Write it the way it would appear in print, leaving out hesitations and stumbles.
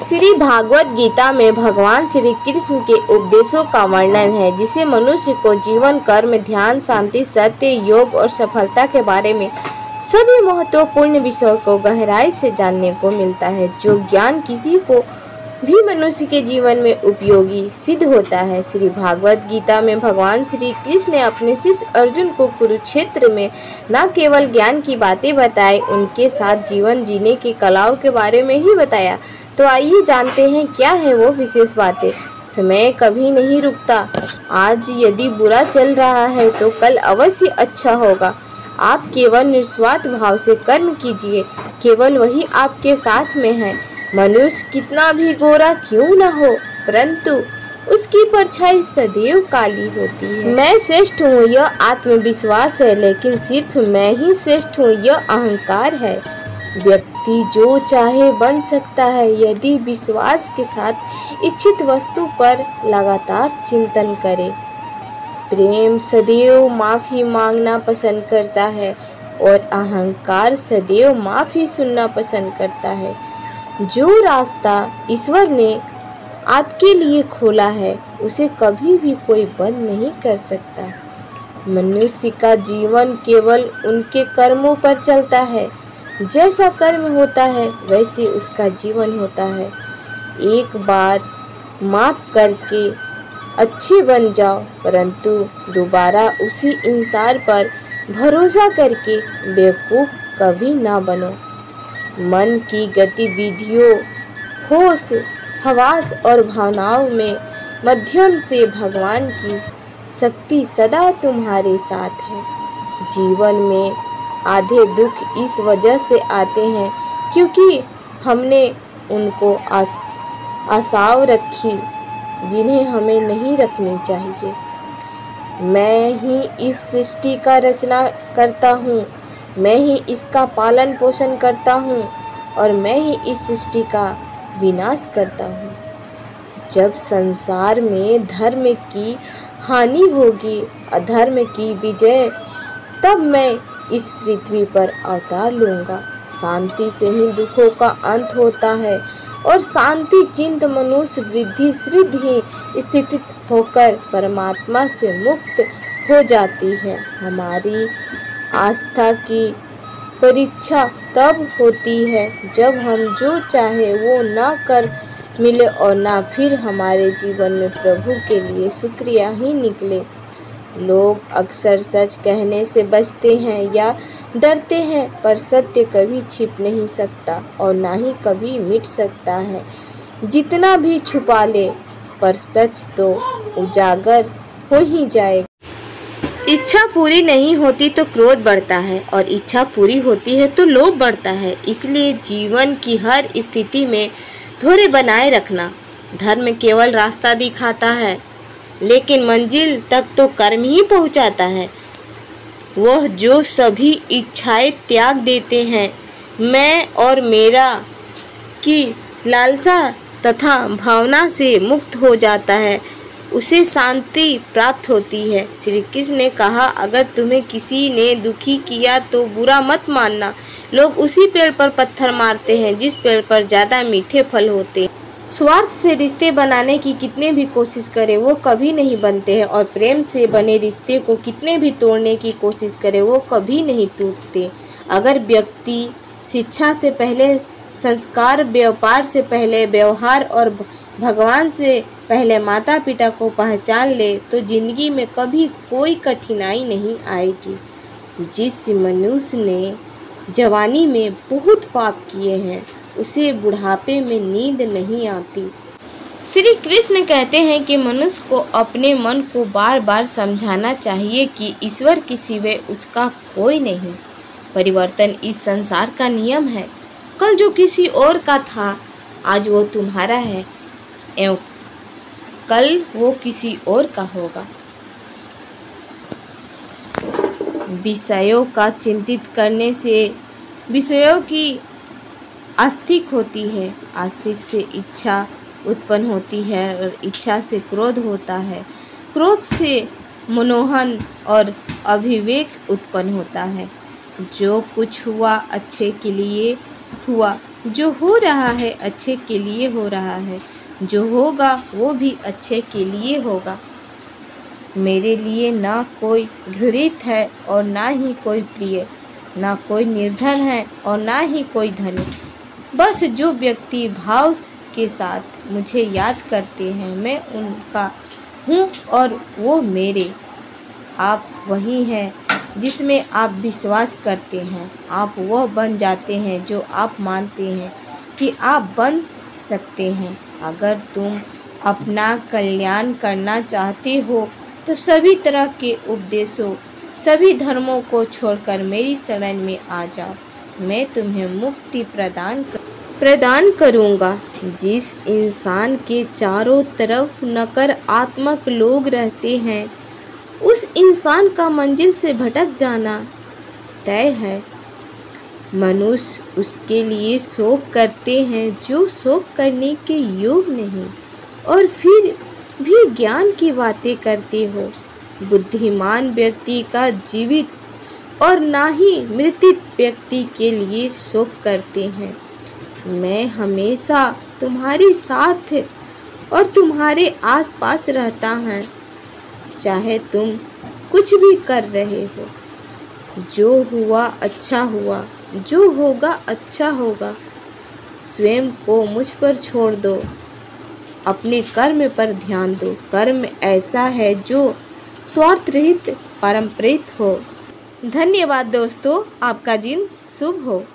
श्री भागवत गीता में भगवान श्री कृष्ण के उपदेशों का वर्णन है, जिसे मनुष्य को जीवन, कर्म, ध्यान, शांति, सत्य, योग और सफलता के बारे में सभी महत्वपूर्ण विषयों को गहराई से जानने को मिलता है। जो ज्ञान किसी को भी मनुष्य के जीवन में उपयोगी सिद्ध होता है। श्री भागवत गीता में भगवान श्री कृष्ण ने अपने शिष्य अर्जुन को कुरुक्षेत्र में न केवल ज्ञान की बातें बताई, उनके साथ जीवन जीने की कलाओं के बारे में ही बताया। तो आइए जानते हैं क्या है वो विशेष बातें। समय कभी नहीं रुकता। आज यदि बुरा चल रहा है तो कल अवश्य अच्छा होगा। आप केवल निस्वार्थ भाव से कर्म कीजिए, केवल वही आपके साथ में है। मनुष्य कितना भी गोरा क्यों न हो, परंतु उसकी परछाई सदैव काली होती है। मैं श्रेष्ठ हूँ यह आत्मविश्वास है, लेकिन सिर्फ मैं ही श्रेष्ठ हूँ यह अहंकार है। व्यक्ति जो चाहे बन सकता है यदि विश्वास के साथ इच्छित वस्तु पर लगातार चिंतन करे। प्रेम सदैव माफी मांगना पसंद करता है और अहंकार सदैव माफी सुनना पसंद करता है। जो रास्ता ईश्वर ने आपके लिए खोला है उसे कभी भी कोई बंद नहीं कर सकता। मनुष्य का जीवन केवल उनके कर्मों पर चलता है। जैसा कर्म होता है वैसे उसका जीवन होता है। एक बार माफ करके अच्छे बन जाओ, परंतु दोबारा उसी इंसान पर भरोसा करके बेवकूफ़ कभी ना बनो। मन की गतिविधियों, होश, हवास और भावनाओं में माध्यम से भगवान की शक्ति सदा तुम्हारे साथ है। जीवन में आधे दुख इस वजह से आते हैं क्योंकि हमने उनको आशाएं रखी जिन्हें हमें नहीं रखनी चाहिए। मैं ही इस सृष्टि का रचना करता हूँ, मैं ही इसका पालन पोषण करता हूँ और मैं ही इस सृष्टि का विनाश करता हूँ। जब संसार में धर्म की हानि होगी, अधर्म की विजय, तब मैं इस पृथ्वी पर अवतार लूँगा। शांति से ही दुखों का अंत होता है और शांति चिंत मनुष्य वृद्धि सिद्धि स्थित होकर परमात्मा से मुक्त हो जाती है। हमारी आस्था की परीक्षा तब होती है जब हम जो चाहे वो ना कर मिले और ना फिर हमारे जीवन में प्रभु के लिए शुक्रिया ही निकले। लोग अक्सर सच कहने से बचते हैं या डरते हैं, पर सत्य कभी छिप नहीं सकता और ना ही कभी मिट सकता है। जितना भी छुपा ले पर सच तो उजागर हो ही जाएगा। इच्छा पूरी नहीं होती तो क्रोध बढ़ता है और इच्छा पूरी होती है तो लोभ बढ़ता है। इसलिए जीवन की हर स्थिति में धैर्य बनाए रखना। धर्म केवल रास्ता दिखाता है, लेकिन मंजिल तक तो कर्म ही पहुंचाता है। वह जो सभी इच्छाएं त्याग देते हैं, मैं और मेरा की लालसा तथा भावना से मुक्त हो जाता है, उसे शांति प्राप्त होती है। श्री कृष्ण ने कहा, अगर तुम्हें किसी ने दुखी किया तो बुरा मत मानना। लोग उसी पेड़ पर पत्थर मारते हैं जिस पेड़ पर ज़्यादा मीठे फल होते हैं। स्वार्थ से रिश्ते बनाने की कितने भी कोशिश करें वो कभी नहीं बनते हैं और प्रेम से बने रिश्ते को कितने भी तोड़ने की कोशिश करें वो कभी नहीं टूटते। अगर व्यक्ति शिक्षा से पहले संस्कार, व्यापार से पहले व्यवहार और भगवान से पहले माता पिता को पहचान ले तो जिंदगी में कभी कोई कठिनाई नहीं आएगी। जिस मनुष्य ने जवानी में बहुत पाप किए हैं उसे बुढ़ापे में नींद नहीं आती। श्री कृष्ण कहते हैं कि मनुष्य को अपने मन को बार बार समझाना चाहिए कि ईश्वर के सिवाय उसका कोई नहीं। परिवर्तन इस संसार का नियम है। कल जो किसी और का था आज वो तुम्हारा है एवं कल वो किसी और का होगा। विषयों का चिंतित करने से विषयों की आस्तिक होती है, आस्तिक से इच्छा उत्पन्न होती है और इच्छा से क्रोध होता है, क्रोध से मनोहन और अभिवेक उत्पन्न होता है। जो कुछ हुआ अच्छे के लिए हुआ, जो हो रहा है अच्छे के लिए हो रहा है, जो होगा वो भी अच्छे के लिए होगा। मेरे लिए ना कोई घृणित है और ना ही कोई प्रिय, ना कोई निर्धन है और ना ही कोई धनी। बस जो व्यक्ति भाव के साथ मुझे याद करते हैं, मैं उनका हूँ और वो मेरे। आप वही हैं जिसमें आप विश्वास करते हैं। आप वह बन जाते हैं जो आप मानते हैं कि आप बन सकते हैं। अगर तुम अपना कल्याण करना चाहते हो तो सभी तरह के उपदेशों, सभी धर्मों को छोड़कर मेरी शरण में आ जाओ। मैं तुम्हें मुक्ति प्रदान करूँगा। जिस इंसान के चारों तरफ नकारात्मक लोग रहते हैं, उस इंसान का मंजिल से भटक जाना तय है। मनुष्य उसके लिए शोक करते हैं जो शोक करने के योग्य नहीं, और फिर भी ज्ञान की बातें करते हो। बुद्धिमान व्यक्ति का जीवित और ना ही मृत व्यक्ति के लिए शोक करते हैं। मैं हमेशा तुम्हारे साथ और तुम्हारे आसपास रहता हूँ, चाहे तुम कुछ भी कर रहे हो। जो हुआ अच्छा हुआ, जो होगा अच्छा होगा। स्वयं को मुझ पर छोड़ दो, अपने कर्म पर ध्यान दो। कर्म ऐसा है जो स्वार्थ रहित, पारंपरिक हो। धन्यवाद दोस्तों, आपका दिन शुभ हो।